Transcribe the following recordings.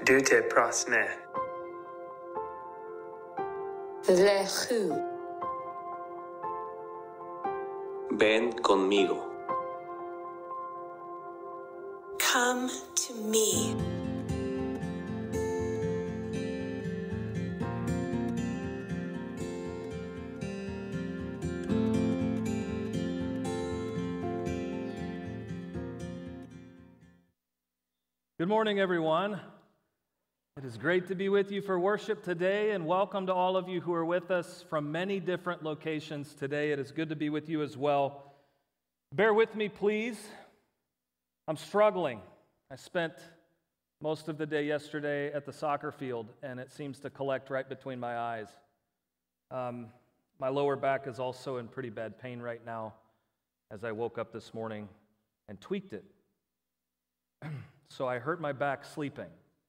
Du te prosne. Lechu. Ven conmigo. Come to me. Good morning, everyone. It is great to be with you for worship today, and welcome to all of you who are with us from many different locations today. It is good to be with you as well. Bear with me, please. I'm struggling. I spent most of the day yesterday at the soccer field, and it seems to collect right between my eyes. My lower back is also in pretty bad pain right now as I woke up this morning and tweaked it. So I hurt my back sleeping.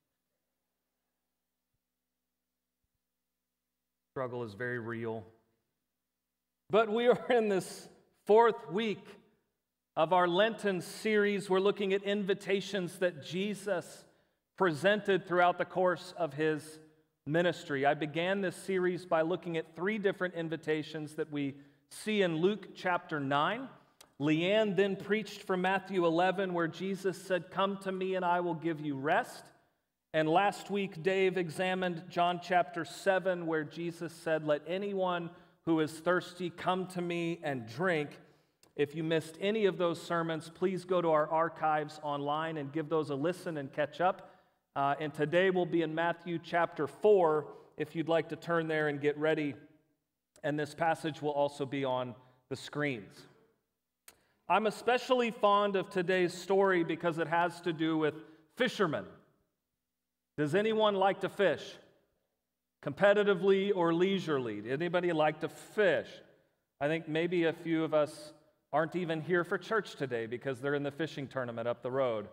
Struggle is very real. But we are in this fourth week of our Lenten series. We're looking at invitations that Jesus presented throughout the course of his ministry. I began this series by looking at three different invitations that we see in Luke chapter 9. Leanne then preached from Matthew 11, where Jesus said, "Come to me and I will give you rest." And last week, Dave examined John chapter 7, where Jesus said, "Let anyone who is thirsty come to me and drink." If you missed any of those sermons, please go to our archives online and give those a listen and catch up. And today we'll be in Matthew chapter 4, if you'd like to turn there and get ready. And this passage will also be on the screens. I'm especially fond of today's story because it has to do with fishermen. Does anyone like to fish? Competitively or leisurely? Anybody like to fish? I think maybe a few of us aren't even here for church today because they're in the fishing tournament up the road.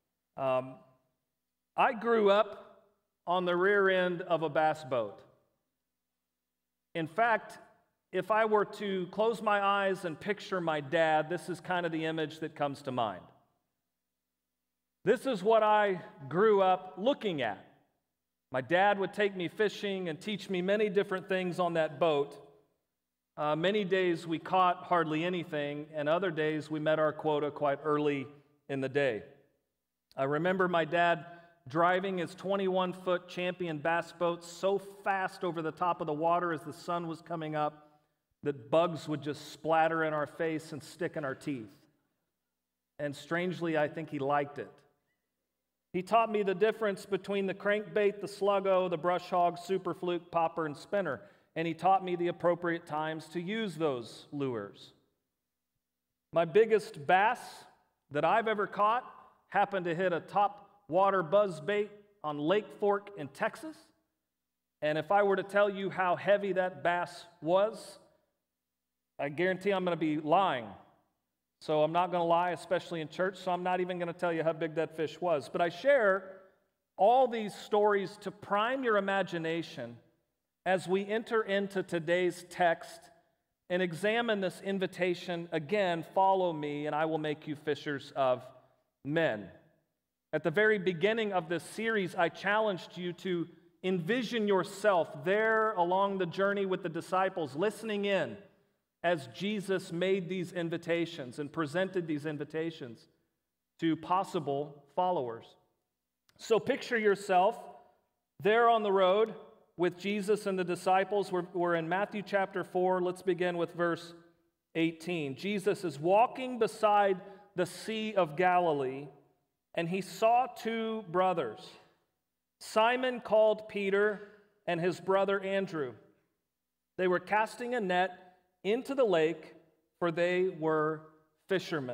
I grew up on the rear end of a bass boat. In fact, if I were to close my eyes and picture my dad, this is kind of the image that comes to mind. This is what I grew up looking at. My dad would take me fishing and teach me many different things on that boat. Many days we caught hardly anything, and other days we met our quota quite early in the day. I remember my dad driving his 21-foot champion bass boat so fast over the top of the water as the sun was coming up that bugs would just splatter in our face and stick in our teeth. And strangely, I think he liked it. He taught me the difference between the crankbait, the sluggo, the brush hog, super fluke, popper, and spinner. And he taught me the appropriate times to use those lures. My biggest bass that I've ever caught happened to hit a top water buzzbait on Lake Fork in Texas. And if I were to tell you how heavy that bass was, I guarantee I'm going to be lying. So I'm not going to lie, especially in church, so I'm not even going to tell you how big that fish was. But I share all these stories to prime your imagination as we enter into today's text and examine this invitation. Again, follow me, and I will make you fishers of men. At the very beginning of this series, I challenged you to envision yourself there along the journey with the disciples, listening in as Jesus made these invitations and presented these invitations to possible followers. So picture yourself there on the road with Jesus and the disciples. We're in Matthew chapter 4. Let's begin with verse 18. Jesus is walking beside the Sea of Galilee, and he saw two brothers, Simon called Peter and his brother Andrew. They were casting a net into the lake, for they were fishermen.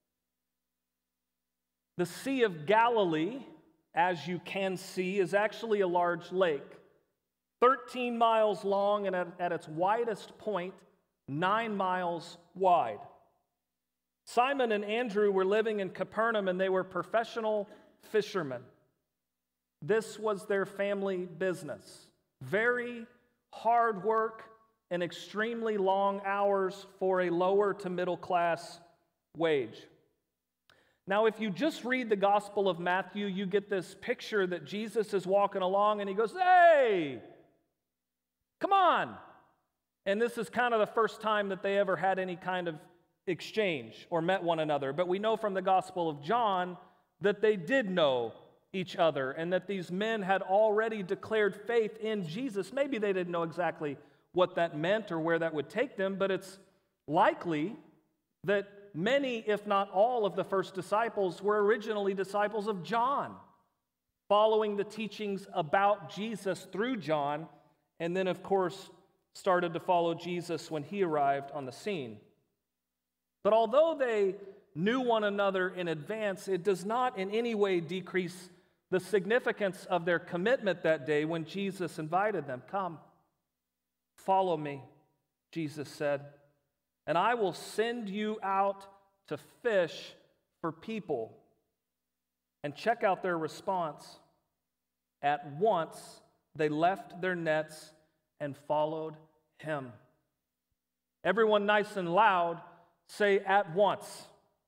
The Sea of Galilee, as you can see, is actually a large lake, 13 miles long and at its widest point, 9 miles wide. Simon and Andrew were living in Capernaum, and they were professional fishermen. This was their family business. Very hard work and extremely long hours for a lower to middle class wage. Now, if you just read the Gospel of Matthew, you get this picture that Jesus is walking along and he goes, "Hey, come on." And this is kind of the first time that they ever had any kind of exchange or met one another. But we know from the Gospel of John that they did know each other and that these men had already declared faith in Jesus. Maybe they didn't know exactly what that meant or where that would take them, but it's likely that many, if not all, of the first disciples were originally disciples of John, following the teachings about Jesus through John, and then, of course, started to follow Jesus when he arrived on the scene. But although they knew one another in advance, it does not in any way decrease the significance of their commitment that day when Jesus invited them. "Come, follow me," Jesus said, "and I will send you out to fish for people." And check out their response. At once, they left their nets and followed him. Everyone nice and loud, say "at once."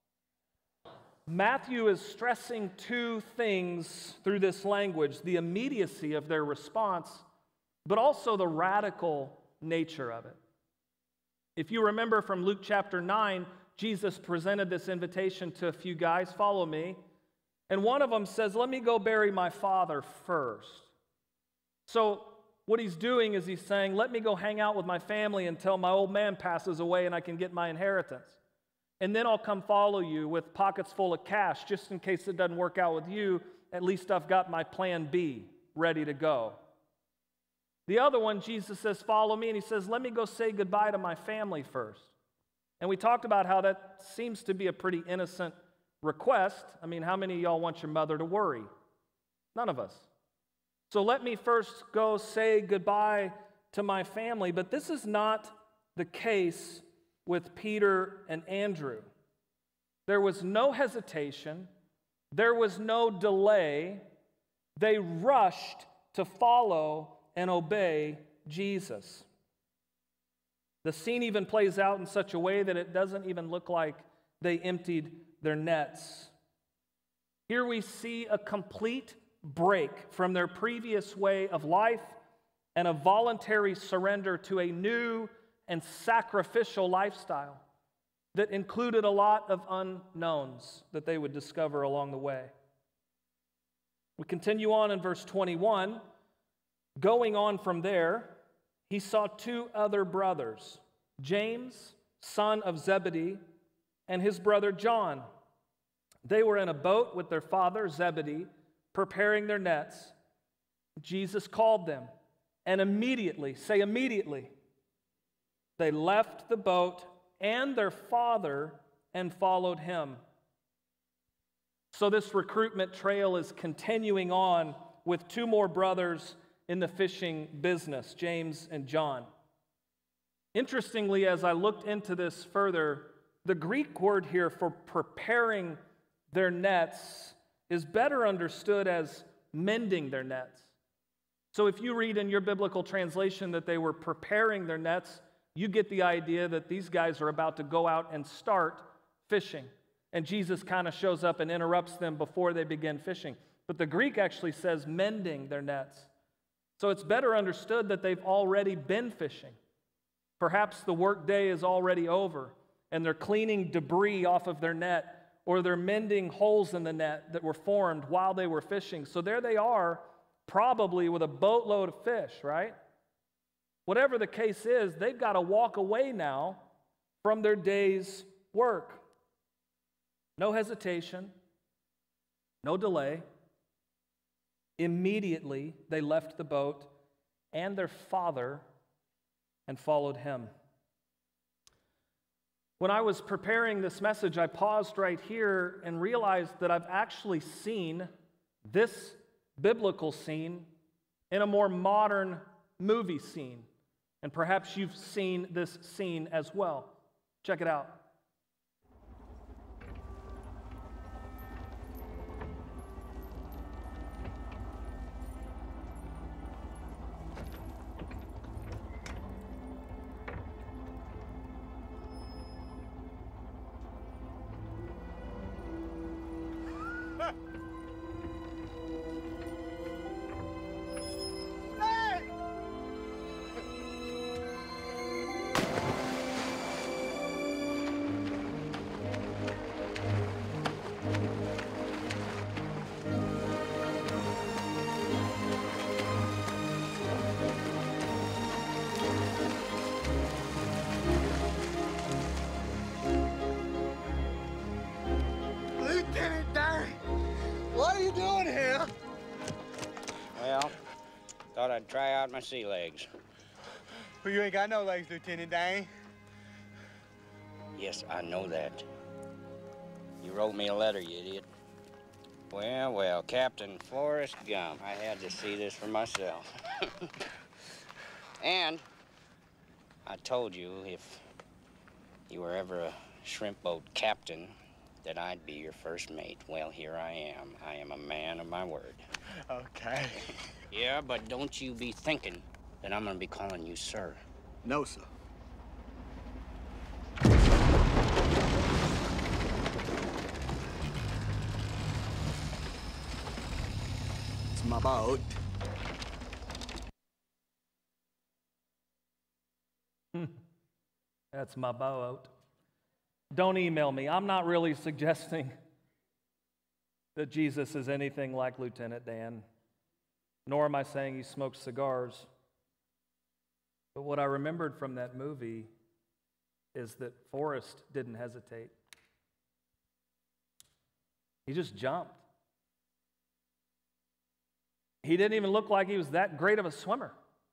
Matthew is stressing two things through this language: the immediacy of their response, but also the radical nature of it. If you remember from Luke chapter 9, Jesus presented this invitation to a few guys, "Follow me." And one of them says, "Let me go bury my father first." So what he's doing is he's saying, "Let me go hang out with my family until my old man passes away and I can get my inheritance. And then I'll come follow you with pockets full of cash, just in case it doesn't work out with you. At least I've got my plan B ready to go." The other one, Jesus says, "Follow me," and he says, "Let me go say goodbye to my family first." And we talked about how that seems to be a pretty innocent request. I mean, how many of y'all want your mother to worry? None of us. So let me first go say goodbye to my family. But this is not the case with Peter and Andrew. There was no hesitation. There was no delay. They rushed to follow and obey Jesus. The scene even plays out in such a way that it doesn't even look like they emptied their nets. Here we see a complete break from their previous way of life and a voluntary surrender to a new and sacrificial lifestyle that included a lot of unknowns that they would discover along the way. We continue on in verse 21. Going on from there, he saw two other brothers, James, son of Zebedee, and his brother John. They were in a boat with their father Zebedee, preparing their nets. Jesus called them, and immediately, say immediately, they left the boat and their father and followed him. So this recruitment trail is continuing on with two more brothers in the fishing business, James and John. Interestingly, as I looked into this further, the Greek word here for preparing their nets is better understood as mending their nets. So if you read in your biblical translation that they were preparing their nets, you get the idea that these guys are about to go out and start fishing. And Jesus kind of shows up and interrupts them before they begin fishing. But the Greek actually says mending their nets. So it's better understood that they've already been fishing. Perhaps the work day is already over and they're cleaning debris off of their net, or they're mending holes in the net that were formed while they were fishing. So there they are, probably with a boatload of fish, right? Whatever the case is, they've got to walk away now from their day's work. No hesitation, no delay. Immediately, they left the boat and their father and followed him. When I was preparing this message, I paused right here and realized that I've actually seen this biblical scene in a more modern movie scene. And perhaps you've seen this scene as well. Check it out. doing here? Well, thought I'd try out my sea legs. Well, you ain't got no legs, Lieutenant Dan. Yes, I know that. You wrote me a letter, you idiot. Well, well, Captain Forrest Gump, I had to see this for myself. And I told you if you were ever a shrimp boat captain, that I'd be your first mate. Well, here I am. I am a man of my word. Okay. Yeah, but don't you be thinking that I'm gonna be calling you sir. No, sir. It's my boat. That's my boat. Don't email me. I'm not really suggesting that Jesus is anything like Lieutenant Dan, nor am I saying he smokes cigars. But what I remembered from that movie is that Forrest didn't hesitate. He just jumped. He didn't even look like he was that great of a swimmer.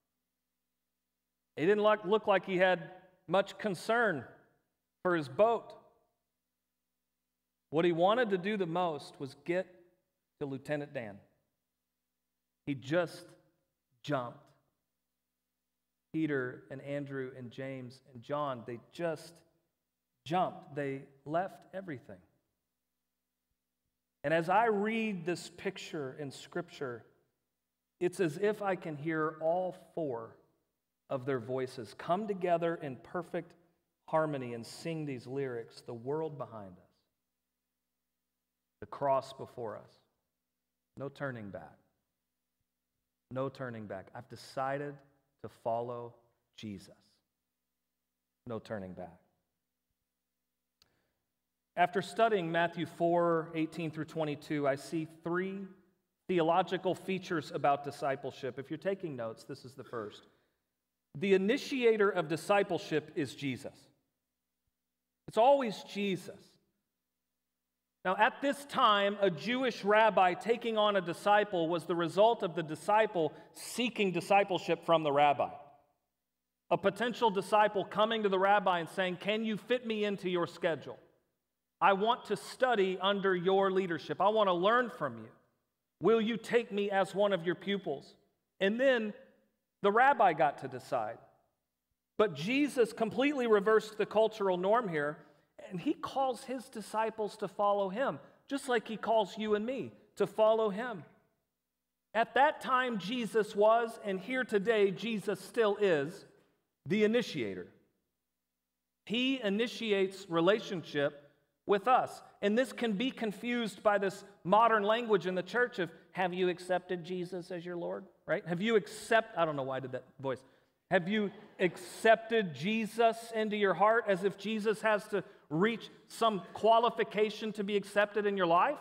He didn't look like he had much concern for his boat. What he wanted to do the most was get to Lieutenant Dan. He just jumped. Peter and Andrew and James and John, they just jumped. They left everything. And as I read this picture in Scripture, it's as if I can hear all four of their voices come together in perfect harmony and sing these lyrics. The world behind us, the cross before us, no turning back. No turning back. I've decided to follow Jesus. No turning back. After studying Matthew 4:18 through 22, I see three theological features about discipleship. If you're taking notes, this is the first. The initiator of discipleship is Jesus. It's always Jesus. Now, at this time, a Jewish rabbi taking on a disciple was the result of the disciple seeking discipleship from the rabbi. A potential disciple coming to the rabbi and saying, "Can you fit me into your schedule? I want to study under your leadership. I want to learn from you. Will you take me as one of your pupils?" And then the rabbi got to decide. But Jesus completely reversed the cultural norm here, and he calls his disciples to follow him, just like he calls you and me to follow him. At that time, Jesus was, and here today, Jesus still is, the initiator. He initiates relationship with us. And this can be confused by this modern language in the church of, have you accepted Jesus as your Lord? Right? Have you I don't know why I did that voice. Have you accepted Jesus into your heart, as if Jesus has to reach some qualification to be accepted in your life?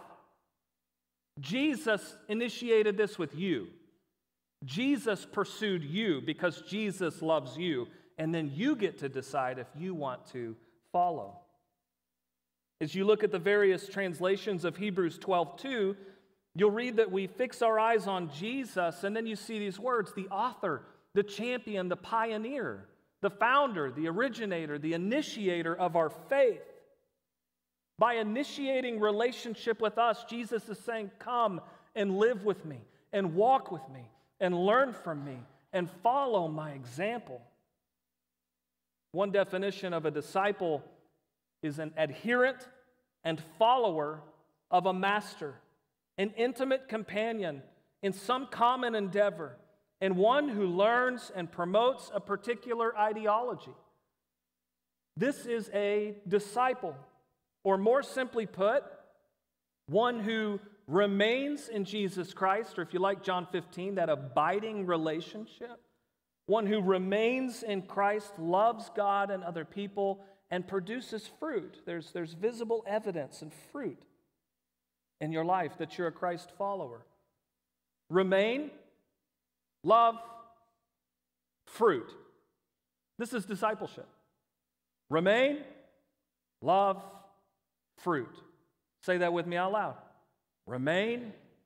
Jesus initiated this with you. Jesus pursued you because Jesus loves you, and then you get to decide if you want to follow. As you look at the various translations of Hebrews 12:2, you'll read that we fix our eyes on Jesus, and then you see these words: the author, the champion, the pioneer, the founder, the originator, the initiator of our faith. By initiating relationship with us, Jesus is saying, come and live with me, and walk with me, and learn from me, and follow my example. One definition of a disciple is an adherent and follower of a master, an intimate companion in some common endeavor, and one who learns and promotes a particular ideology. This is a disciple, or more simply put, one who remains in Jesus Christ, or if you like John 15, that abiding relationship. One who remains in Christ, loves God and other people, and produces fruit. There's visible evidence and fruit in your life that you're a Christ follower. Remain, love, fruit. This is discipleship. Remain, love, fruit. Say that with me out loud. Remain,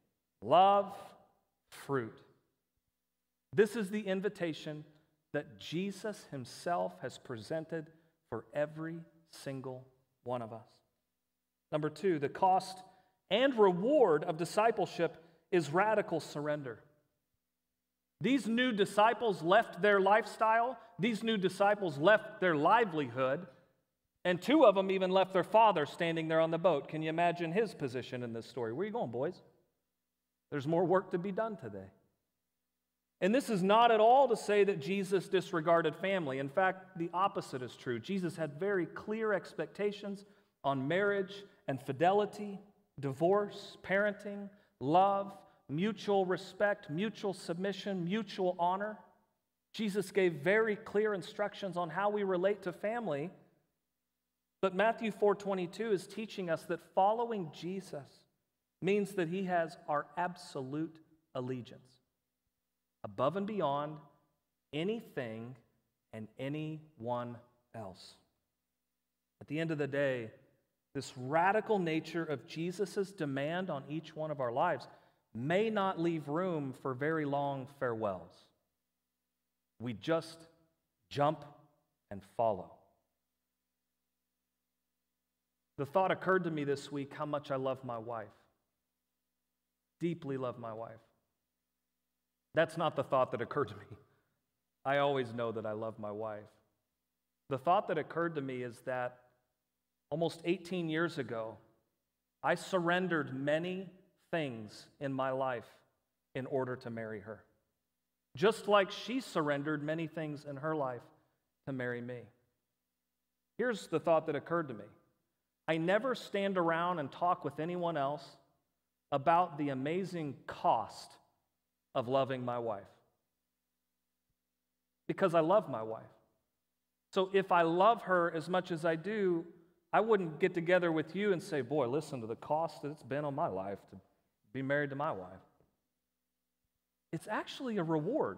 Love fruit. This is the invitation that Jesus himself has presented for every single one of us. Number two, the cost and reward of discipleship is radical surrender. These new disciples left their lifestyle, these new disciples left their livelihood, and two of them even left their father standing there on the boat. Can you imagine his position in this story? Where are you going, boys? There's more work to be done today. And this is not at all to say that Jesus disregarded family. In fact, the opposite is true. Jesus had very clear expectations on marriage and fidelity, divorce, parenting, love, mutual respect, mutual submission, mutual honor. Jesus gave very clear instructions on how we relate to family. But Matthew 4:22 is teaching us that following Jesus means that he has our absolute allegiance, above and beyond anything and anyone else. At the end of the day, this radical nature of Jesus' demand on each one of our lives may not leave room for very long farewells. We just jump and follow. The thought occurred to me this week how much I love my wife. Deeply love my wife. That's not the thought that occurred to me. I always know that I love my wife. The thought that occurred to me is that almost 18 years ago, I surrendered many things in my life in order to marry her. Just like she surrendered many things in her life to marry me. Here's the thought that occurred to me. I never stand around and talk with anyone else about the amazing cost of loving my wife. Because I love my wife. So if I love her as much as I do, I wouldn't get together with you and say, boy, listen to the cost that it's been on my life to be married to my wife. It's actually a reward.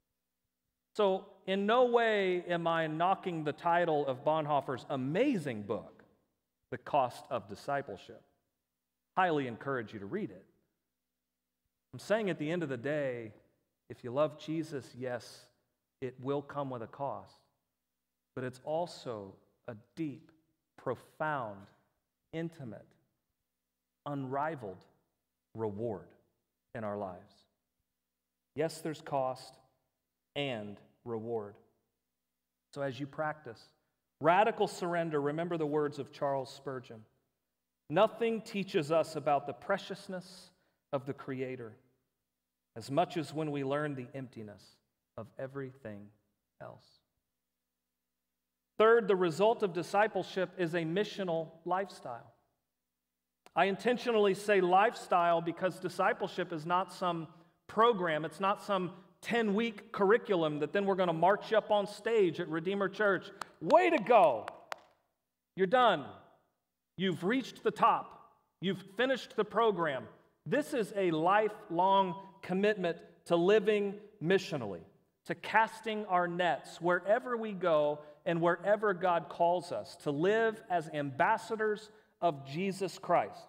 So in no way am I knocking the title of Bonhoeffer's amazing book, The Cost of Discipleship. Highly encourage you to read it. I'm saying at the end of the day, if you love Jesus, yes, it will come with a cost. But it's also a deep, profound, intimate, unrivaled reward in our lives. Yes, there's cost and reward. So as you practice radical surrender, remember the words of Charles Spurgeon. Nothing teaches us about the preciousness of the Creator as much as when we learn the emptiness of everything else. Third, the result of discipleship is a missional lifestyle. I intentionally say lifestyle because discipleship is not some program, it's not some 10-week curriculum that then we're going to march up on stage at Redeemer Church. Way to go! You're done. You've reached the top. You've finished the program. This is a lifelong commitment to living missionally, to casting our nets wherever we go and wherever God calls us, to live as ambassadors of Jesus Christ.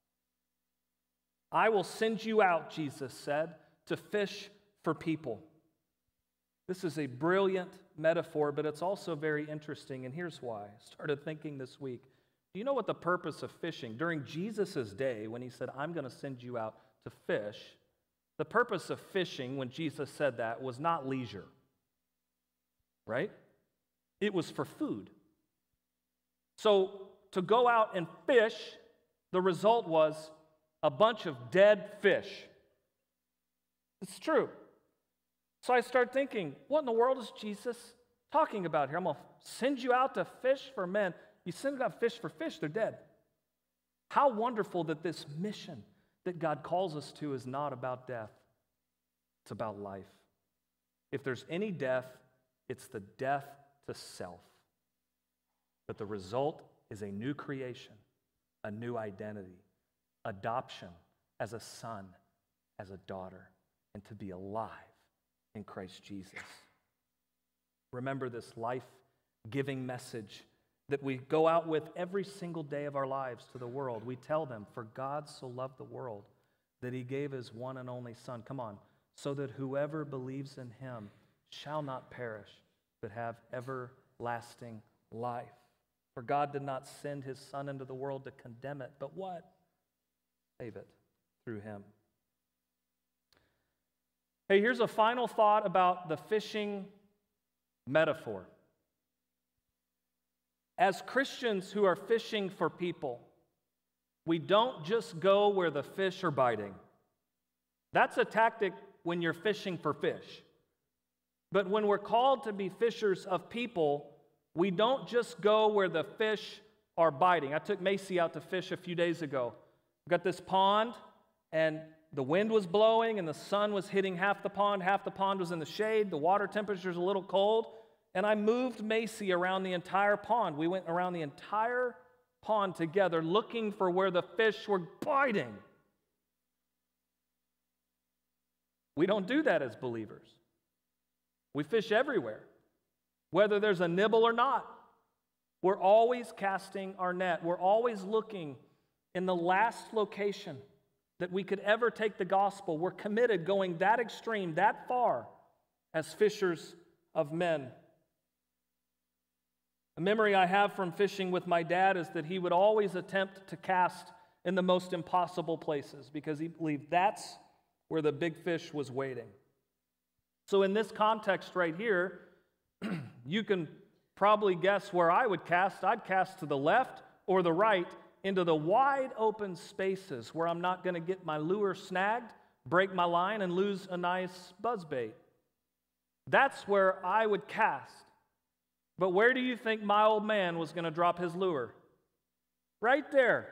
I will send you out, Jesus said, to fish for people. This is a brilliant metaphor, but it's also very interesting, and here's why. I started thinking this week. Do you know what the purpose of fishing? During Jesus' day, when he said, I'm going to send you out to fish, the purpose of fishing, when Jesus said that, was not leisure, right? It was for food. So to go out and fish, the result was a bunch of dead fish. It's true. So I start thinking, what in the world is Jesus talking about here? I'm going to send you out to fish for men. You send out fish for fish, they're dead. How wonderful that this mission that God calls us to is not about death. It's about life. If there's any death, it's the death to self. But the result is a new creation, a new identity, adoption as a son, as a daughter, and to be alive in Christ Jesus. Remember this life-giving message that we go out with every single day of our lives to the world. We tell them, for God so loved the world that he gave his one and only Son. Come on. So that whoever believes in him shall not perish, but have everlasting life. For God did not send his Son into the world to condemn it, but what? Save it through him. Hey, here's a final thought about the fishing metaphor. As Christians who are fishing for people, we don't just go where the fish are biting. That's a tactic when you're fishing for fish. But when we're called to be fishers of people, we don't just go where the fish are biting. I took Macy out to fish a few days ago. We got this pond, and the wind was blowing, and the sun was hitting half the pond was in the shade, the water temperature's a little cold, and I moved Macy around the entire pond. We went around the entire pond together looking for where the fish were biting. We don't do that as believers. We fish everywhere, whether there's a nibble or not. We're always casting our net. We're always looking in the last location that we could ever take the gospel. We're committed going that extreme, that far, as fishers of men. A memory I have from fishing with my dad is that he would always attempt to cast in the most impossible places because he believed that's where the big fish was waiting. So in this context right here, you can probably guess where I would cast. I'd cast to the left or the right into the wide open spaces where I'm not going to get my lure snagged, break my line, and lose a nice buzzbait. That's where I would cast. But where do you think my old man was going to drop his lure? Right there.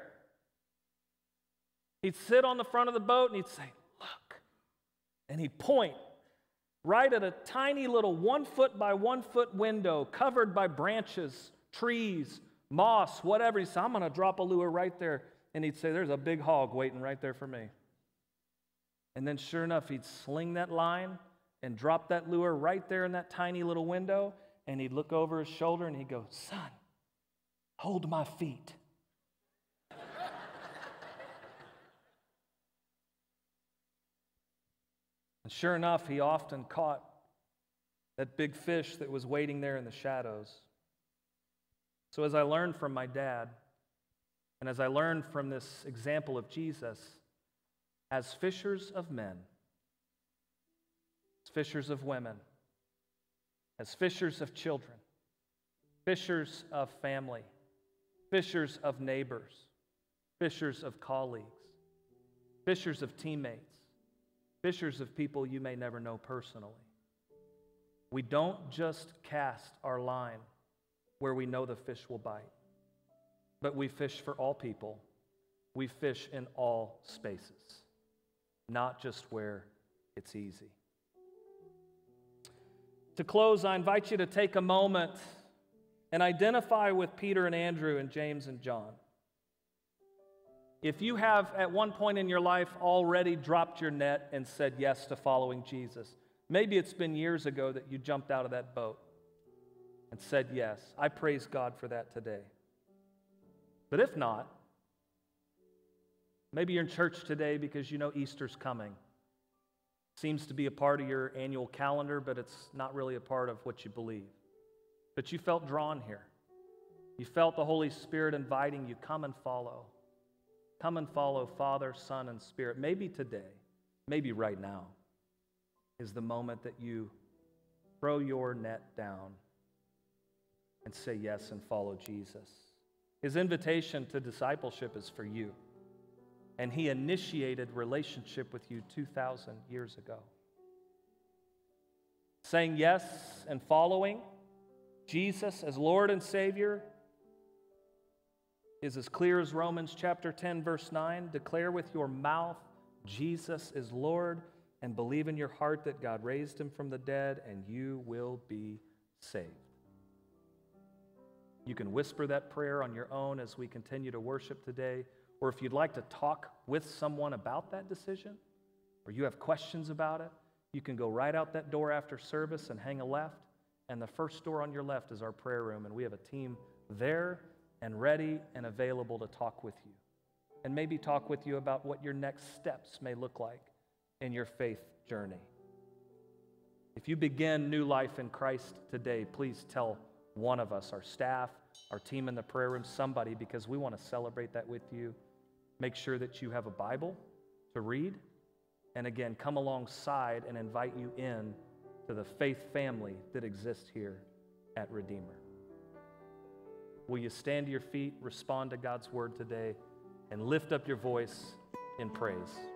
He'd sit on the front of the boat and he'd say, "Look." And he'd point right at a tiny little 1 foot by 1 foot window covered by branches, trees, moss, whatever. He'd say, "I'm going to drop a lure right there." And he'd say, "There's a big hog waiting right there for me." And then sure enough, he'd sling that line and drop that lure right there in that tiny little window. And he'd look over his shoulder and he'd go, "Son, hold my feet." And sure enough, he often caught that big fish that was waiting there in the shadows. So as I learned from my dad, and as I learned from this example of Jesus, as fishers of men, as fishers of women, as fishers of children, fishers of family, fishers of neighbors, fishers of colleagues, fishers of teammates, fishers of people you may never know personally. We don't just cast our line where we know the fish will bite, but we fish for all people. We fish in all spaces, not just where it's easy. To close, I invite you to take a moment and identify with Peter and Andrew and James and John. If you have at one point in your life already dropped your net and said yes to following Jesus, maybe it's been years ago that you jumped out of that boat and said yes. I praise God for that today. But if not, maybe you're in church today because you know Easter's coming. Seems to be a part of your annual calendar, but it's not really a part of what you believe. But you felt drawn here. You felt the Holy Spirit inviting you, come and follow. Come and follow Father, Son, and Spirit. Maybe today, maybe right now, is the moment that you throw your net down and say yes and follow Jesus. His invitation to discipleship is for you. And he initiated relationship with you 2,000 years ago. Saying yes and following Jesus as Lord and Savior is as clear as Romans chapter 10, verse 9. Declare with your mouth Jesus is Lord and believe in your heart that God raised him from the dead and you will be saved. You can whisper that prayer on your own as we continue to worship today. Or if you'd like to talk with someone about that decision, or you have questions about it, you can go right out that door after service and hang a left, and the first door on your left is our prayer room, and we have a team there and ready and available to talk with you. and maybe talk with you about what your next steps may look like in your faith journey. If you begin new life in Christ today, please tell one of us, our staff, our team in the prayer room, somebody, because we want to celebrate that with you. Make sure that you have a Bible to read, and again, come alongside and invite you in to the faith family that exists here at Redeemer. Will you stand to your feet, respond to God's word today, and lift up your voice in praise?